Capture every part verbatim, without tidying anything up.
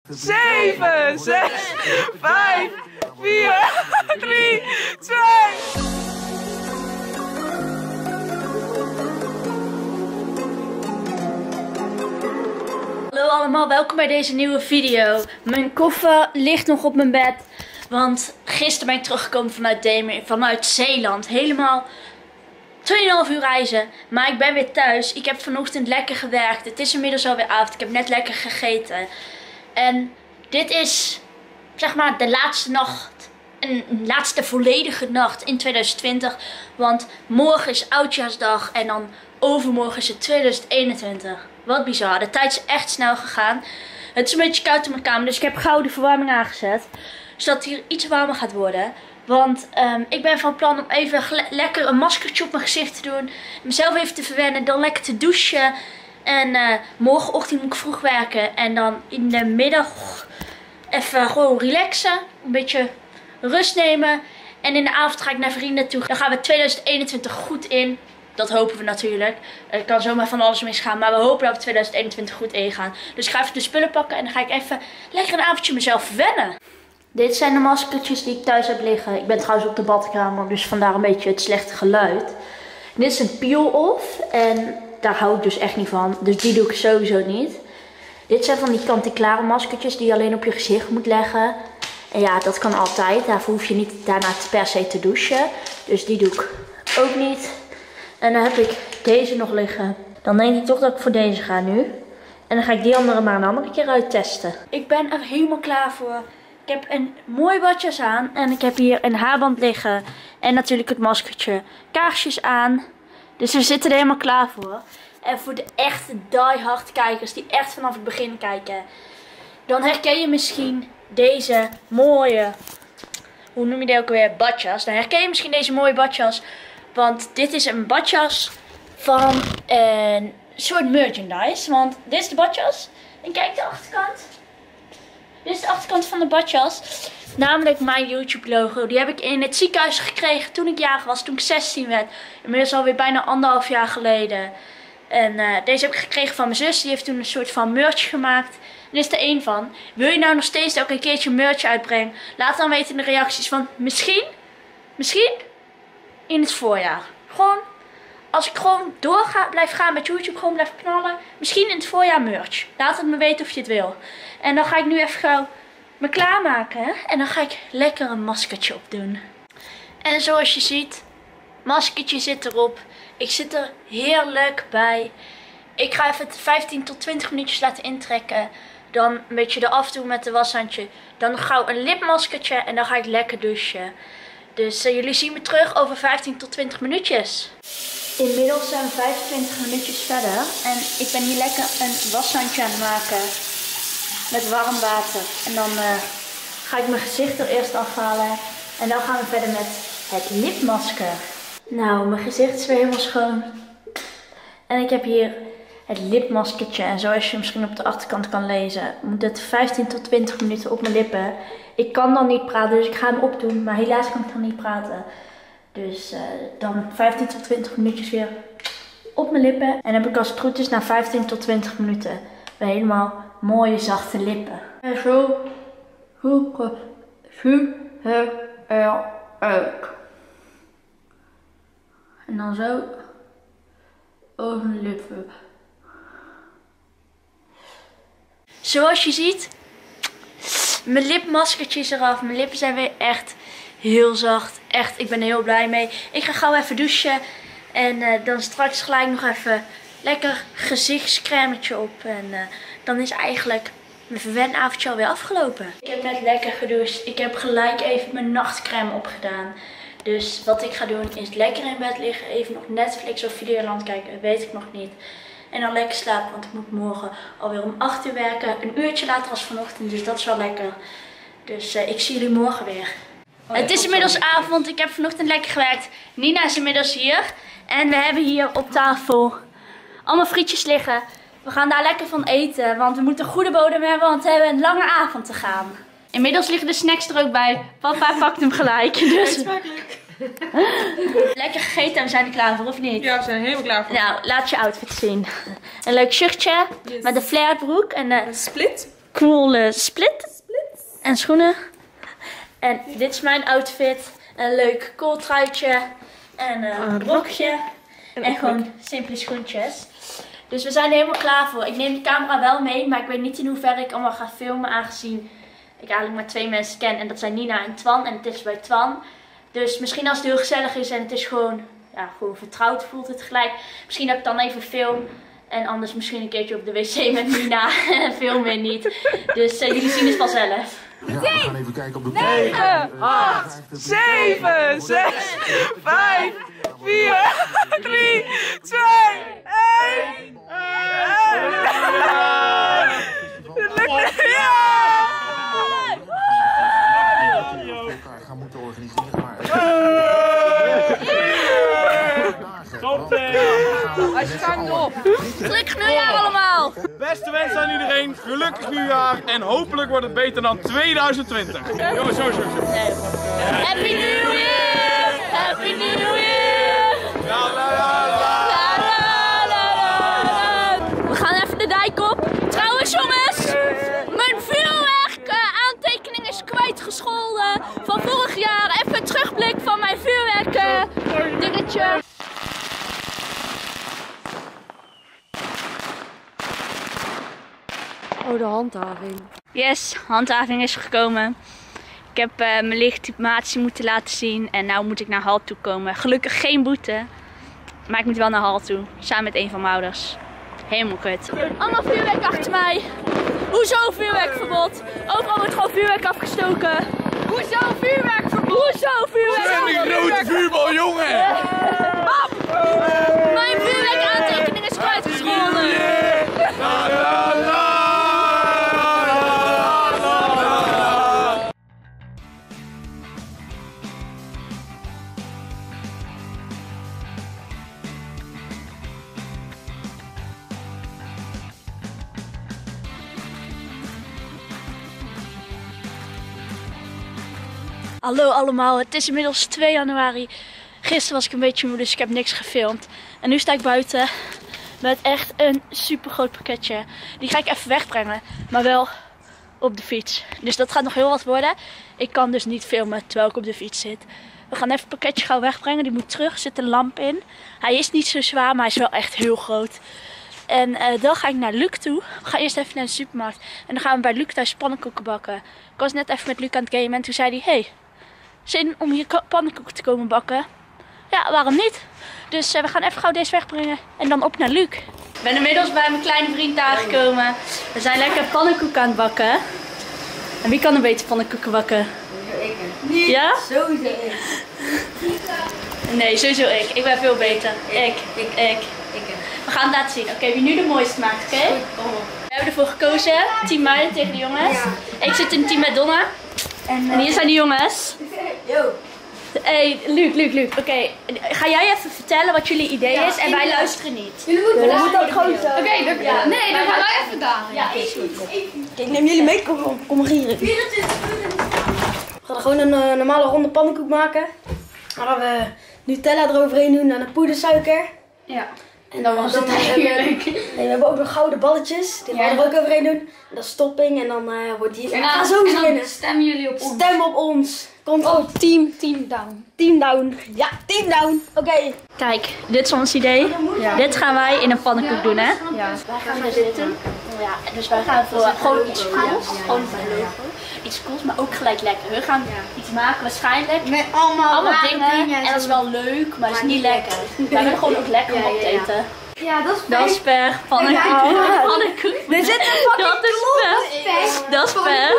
zeven, zes, vijf, vier, drie, twee. Hallo allemaal, welkom bij deze nieuwe video. Mijn koffer ligt nog op mijn bed, want gisteren ben ik teruggekomen vanuit Demen, vanuit Zeeland. Helemaal tweeënhalf uur reizen, maar ik ben weer thuis. Ik heb vanochtend lekker gewerkt. Het is inmiddels alweer avond. Ik heb net lekker gegeten. En dit is, zeg maar, de laatste nacht. Een laatste volledige nacht in tweeduizend twintig. Want morgen is Oudjaarsdag en dan overmorgen is het tweeduizend eenentwintig. Wat bizar. De tijd is echt snel gegaan. Het is een beetje koud in mijn kamer, dus ik heb gauw de verwarming aangezet. Zodat het hier iets warmer gaat worden. Want um, ik ben van plan om even lekker een maskertje op mijn gezicht te doen. Mezelf even te verwennen. Dan lekker te douchen. En uh, morgenochtend moet ik vroeg werken. En dan in de middag even gewoon relaxen. Een beetje rust nemen. En in de avond ga ik naar vrienden toe. Dan gaan we tweeduizend eenentwintig goed in. Dat hopen we natuurlijk. Er kan zomaar van alles misgaan. Maar we hopen dat we tweeduizend eenentwintig goed ingaan. Dus ik ga even de spullen pakken. En dan ga ik even lekker een avondje mezelf verwennen. Dit zijn de maskertjes die ik thuis heb liggen. Ik ben trouwens op de badkamer, dus vandaar een beetje het slechte geluid. Dit is een peel-off en daar hou ik dus echt niet van. Dus die doe ik sowieso niet. Dit zijn van die kant-en-klare maskertjes die je alleen op je gezicht moet leggen. En ja, dat kan altijd. Daarvoor hoef je niet daarna per se te douchen. Dus die doe ik ook niet. En dan heb ik deze nog liggen. Dan denk ik toch dat ik voor deze ga nu. En dan ga ik die andere maar een andere keer uittesten. Ik ben er helemaal klaar voor. Ik heb een mooi badjas aan en ik heb hier een haarband liggen en natuurlijk het maskertje. Kaarsjes aan, dus we zitten er helemaal klaar voor. En voor de echte diehard kijkers die echt vanaf het begin kijken, dan herken je misschien deze mooie, hoe noem je die ook weer, badjas. Dan herken je misschien deze mooie badjas, want dit is een badjas van een soort merchandise. Want dit is de badjas en kijk de achterkant. Dit is de achterkant van de badjas. Namelijk mijn YouTube logo. Die heb ik in het ziekenhuis gekregen toen ik jarig was. Toen ik zestien werd. Inmiddels alweer bijna anderhalf jaar geleden. En uh, deze heb ik gekregen van mijn zus. Die heeft toen een soort van merch gemaakt. En dit is er één van. Wil je nou nog steeds ook een keertje merch uitbrengen? Laat dan weten in de reacties. Van misschien. Misschien. In het voorjaar. Gewoon. Als ik gewoon door blijf gaan met YouTube, gewoon blijf knallen. Misschien in het voorjaar merch. Laat het me weten of je het wil. En dan ga ik nu even gauw me klaarmaken. Hè? En dan ga ik lekker een maskertje op doen. En zoals je ziet, maskertje zit erop. Ik zit er heerlijk bij. Ik ga even vijftien tot twintig minuutjes laten intrekken. Dan een beetje eraf doen met de washandje. Dan gauw een lipmaskertje en dan ga ik lekker douchen. Dus uh, jullie zien me terug over vijftien tot twintig minuutjes. Inmiddels zijn we vijfentwintig minuutjes verder. En ik ben hier lekker een washandje aan het maken. Met warm water. En dan uh, ga ik mijn gezicht er eerst afhalen. En dan gaan we verder met het lipmasker. Nou, mijn gezicht is weer helemaal schoon. En ik heb hier het lipmaskertje. En zoals je misschien op de achterkant kan lezen, moet het vijftien tot twintig minuten op mijn lippen. Ik kan dan niet praten, dus ik ga hem opdoen. Maar helaas kan ik dan niet praten. Dus uh, dan vijftien tot twintig minuutjes weer op mijn lippen. En dan heb ik als het goed is na vijftien tot twintig minuten weer helemaal mooie zachte lippen. En zo ziet het eruit. En dan zo over mijn lippen. Zoals je ziet, mijn lipmaskertje is eraf. Mijn lippen zijn weer echt heel zacht. Echt, ik ben er heel blij mee. Ik ga gauw even douchen. En uh, dan straks gelijk nog even lekker gezichtscremetje op. En uh, dan is eigenlijk mijn verwenavondje alweer afgelopen. Ik heb net lekker gedoucht. Ik heb gelijk even mijn nachtcrème opgedaan. Dus wat ik ga doen is lekker in bed liggen. Even nog Netflix of Videoland kijken. Weet ik nog niet. En dan lekker slapen. Want ik moet morgen alweer om acht uur werken. Een uurtje later als vanochtend. Dus dat is wel lekker. Dus uh, ik zie jullie morgen weer. Oh, ja, het is inmiddels avond. Ik heb vanochtend lekker gewerkt. Nina is inmiddels hier. En we hebben hier op tafel allemaal frietjes liggen. We gaan daar lekker van eten. Want we moeten een goede bodem hebben. Want we hebben een lange avond te gaan. Inmiddels liggen de snacks er ook bij. Papa pakt hem gelijk. Dus... smakelijk. Lekker gegeten en we zijn er klaar voor, of niet? Ja, we zijn er helemaal klaar voor. Nou, laat je outfit zien. Een leuk shirtje. Yes. Met een flared broek. En uh, een split. coole split. En schoenen. En dit is mijn outfit. Een leuk kooltruitje. En een rokje. En gewoon simpele schoentjes. Dus we zijn er helemaal klaar voor. Ik neem de camera wel mee, maar ik weet niet in hoeverre ik allemaal ga filmen, aangezien ik eigenlijk maar twee mensen ken. En dat zijn Nina en Twan. En het is bij Twan. Dus misschien als het heel gezellig is en het is gewoon, ja, gewoon vertrouwd voelt het gelijk. Misschien dat ik dan even film. En anders misschien een keertje op de wc met Nina. En film weer niet. Dus uh, jullie zien het vanzelf. Ja, we gaan even kijken op de negen, acht, zeven, zes, vijf, vier, drie, twee, één. Het lukt niet. elkaar gaan moeten organiseren, maar... Als je gaat op. Gelukkig nieuwjaar allemaal! Beste wensen aan iedereen, gelukkig nieuwjaar en hopelijk wordt het beter dan tweeduizend twintig. Jongens, zo, zo, zo. Happy New Year! Happy New Year! La, la, la, la. We gaan even de dijk op. Trouwens jongens, mijn vuurwerk uh, aantekening is kwijtgescholden van vorig jaar. Even een terugblik van mijn vuurwerk uh, dingetje. Oh, de handhaving. Yes, handhaving is gekomen. Ik heb uh, mijn legitimatie moeten laten zien en nu moet ik naar Halt toe komen. Gelukkig geen boete, maar ik moet wel naar Halt toe, samen met een van mijn ouders. Helemaal kut. Allemaal vuurwerk achter mij. Hoezo vuurwerkverbod? Overal wordt gewoon vuurwerk afgestoken. Hoezo vuurwerkverbod? Hoezo vuurwerkverbod? Zet die grote vuurbal, jongen! Mijn vuurwerk aantekening is kwijtgescholden. La, la, la. Hallo allemaal, het is inmiddels twee januari. Gisteren was ik een beetje moe, dus ik heb niks gefilmd. En nu sta ik buiten met echt een super groot pakketje. Die ga ik even wegbrengen, maar wel op de fiets. Dus dat gaat nog heel wat worden. Ik kan dus niet filmen terwijl ik op de fiets zit. We gaan even het pakketje gauw wegbrengen. Die moet terug, er zit een lamp in. Hij is niet zo zwaar, maar hij is wel echt heel groot. En uh, dan ga ik naar Luc toe. We gaan eerst even naar de supermarkt. En dan gaan we bij Luc thuis pannenkoeken bakken. Ik was net even met Luc aan het gamen en toen zei hij... Hey, zin om hier pannenkoeken te komen bakken? Ja, waarom niet? Dus uh, we gaan even gauw deze wegbrengen en dan op naar Luc. Ik ben inmiddels bij mijn kleine vriend aangekomen. We zijn lekker pannenkoeken aan het bakken. En wie kan er beter pannenkoeken bakken? Ik. Ja? Sowieso ik. Nee, sowieso ik. Ik ben veel beter. Ik. Ik. Ik. Ik. We gaan het laten zien. Oké, okay, wie nu de mooiste maakt, oké? Okay? We hebben ervoor gekozen. Team meiden tegen de jongens. Ja. Ik zit in team met Donna. En, uh, en hier zijn de jongens. Yo. Hey, Luc, Luc, Luc. Oké, okay. Ga jij even vertellen wat jullie idee ja, is en wij luisteren niet. Jullie moeten ja, moet ook gewoon zo. Oké, okay, ja. Nee, dan gaan wij even daar. Ja, is goed. Ik neem jullie mee, kom, kom maar hier. vierentwintig We gaan gewoon een uh, normale ronde pannenkoek maken. Dan gaan we Nutella eroverheen doen en een poedersuiker. Ja. En dan was het eigenlijk. Nee, we hebben ook nog gouden balletjes. Die gaan we er ook overheen doen. En dat is topping en dan uh, wordt die. En dan, zo en dan stemmen jullie op ons. Stem op ons. Komt oh, team, team down. Team down. Ja, team down. Oké. Okay. Kijk, dit is ons idee. Ja. Dit gaan wij in een pannenkoek doen, hè? Ja. Wij gaan er zitten. Ja, dus wij gaan voor gewoon iets cools. Gewoon iets cools, maar ook gelijk lekker. We gaan iets maken waarschijnlijk. Met allemaal, allemaal dingen. dingen. En dat is wel leuk, maar het is niet lekker. Wij willen gewoon ook lekker om op te eten. Ja, dat is per. Dat is per pannenkoek. Ja. Pannenkoek. We zitten fucking Dat is per. Dat is per.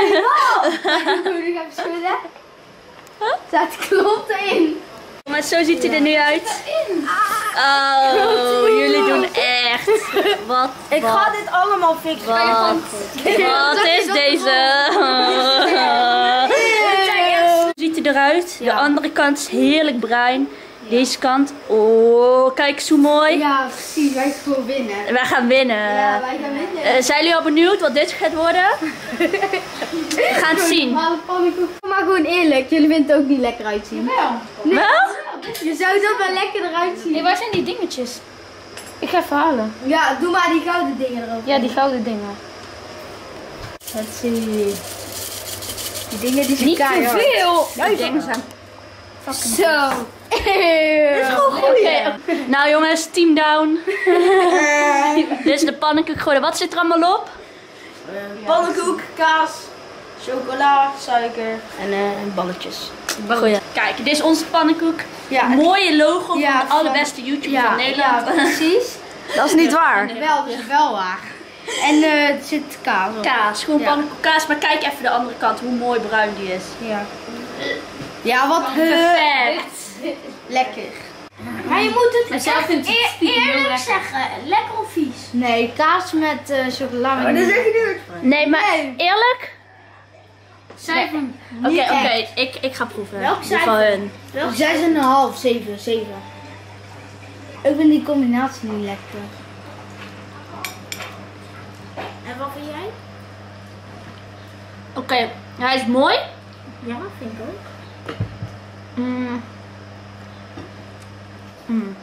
Moet ik even schudden? Staat klopt erin. Maar zo ziet hij er nu uit. Oh, jullie doen echt. Wat? Ik ga dit allemaal fixen. Wat, wat is deze? Zo ziet hij eruit. De andere kant is heerlijk bruin. Deze kant, oh, kijk zo mooi. Ja, precies, wij gaan gewoon winnen. Wij gaan winnen. Ja, wij gaan winnen. Uh, zijn jullie al benieuwd wat dit gaat worden? We gaan het zien. Maar gewoon eerlijk, jullie vinden het ook niet lekker uitzien. Nee. Wel? Je zou dat wel lekker eruit zien. Nee, waar zijn die dingetjes? Ik ga even halen. Ja, doe maar die gouden dingen erover. Ja, die gouden dingen. Let's see. Die dingen die zijn Niet keihard. te veel. Die dingen zijn zo. Oké, nou jongens, team down. Dit is de pannenkoek geworden. Wat zit er allemaal op? Pannenkoek, kaas, chocola, suiker en, uh, en balletjes. Goeie. Kijk, dit is onze pannenkoek. Ja, Mooie logo ja, van de van- allerbeste YouTuber ja, van Nederland. ja, precies. Dat is niet waar. Wel, dat is wel waar. En uh, er zit kaas op. Kaas, gewoon Ja. pannenkoek kaas. Maar kijk even de andere kant, hoe mooi bruin die is. Ja. Ja, wat Perfect. lekker. Maar je moet het zelf vindt het stiekem heel lekker. zeggen. Lekker of vies? Nee, kaas met uh, chocola. Maar dat zeg je nu. Nee, maar eerlijk? Cijfer. Oké, oké, ik, ik ga proeven. Welk Die cijfer? van hun. Zes en een half, zeven, zeven. Ik vind die combinatie niet lekker. En wat vind jij? Oké, hij is mooi. Ja, vind ik ook. Mm. Mm.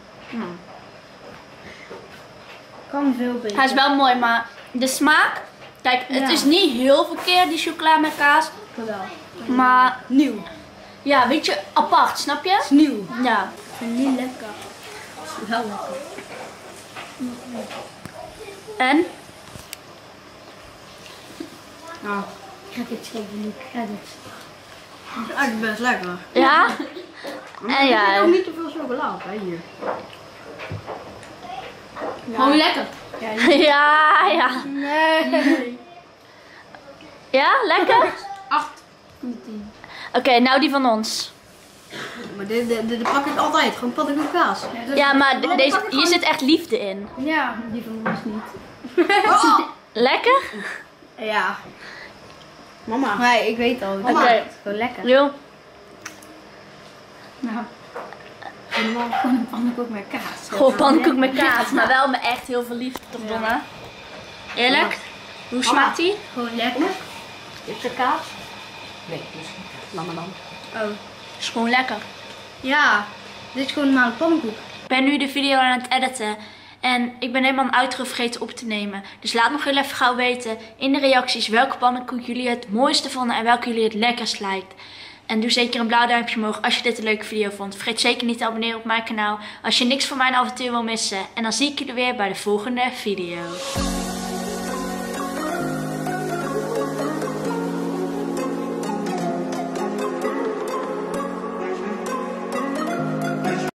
Kan veel beter. Hij is wel mooi, maar de smaak... Kijk, het Ja. is niet heel verkeerd, die chocola met kaas. wel. Maar Nieuw. ja, weet je, apart, snap je? Nieuw. Ja. Ik vind het niet lekker. Wel lekker. En? Nou, ik ga dit geven, Luc. Ja, dit. Dat is eigenlijk best lekker. Ja? En Er jij? zit ook niet te veel chocola op, hè, hier. Gewoon lekker. Ja, ja. Nee. Ja, lekker? Acht. Oké, nou die van ons. Maar dit, dit, dit pak ik altijd. Gewoon pannenkoek kaas. Ja, maar de- deze, hier zit echt liefde in. Ja, die van ons niet. Lekker? Ja. Mama. Nee, ik weet al. Oké. Okay. Gewoon lekker. Jo. Nou. Helemaal gewoon een pannenkoek met kaas. Gewoon pannenkoek met kaas, maar wel met echt heel veel liefde, toch Donna? Eerlijk? Hoe smaakt die? Gewoon lekker. Is er kaas? Nee, dus Mama dan. Oh. Is gewoon lekker. Ja, dit is gewoon een normale pannenkoek. Ik ben nu de video aan het editen. En ik ben helemaal een outro vergeten op te nemen. Dus laat nog heel even gauw weten in de reacties welke pannenkoek jullie het mooiste vonden en welke jullie het lekkerst lijkt. En doe zeker een blauw duimpje omhoog als je dit een leuke video vond. Vergeet zeker niet te abonneren op mijn kanaal als je niks van mijn avontuur wil missen. En dan zie ik jullie weer bij de volgende video.